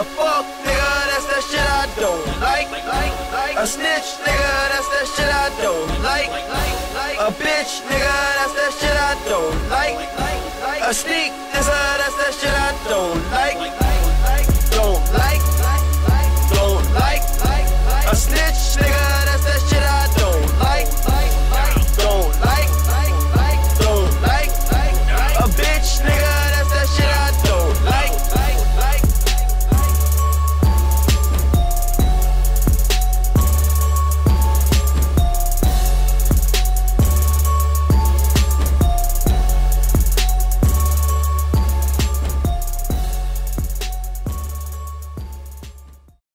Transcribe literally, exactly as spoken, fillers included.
A fuck nigga, that's that shit I don't like. A snitch nigga, that's that shit I don't like. A bitch nigga, that's that shit I don't like. A sneak nigga,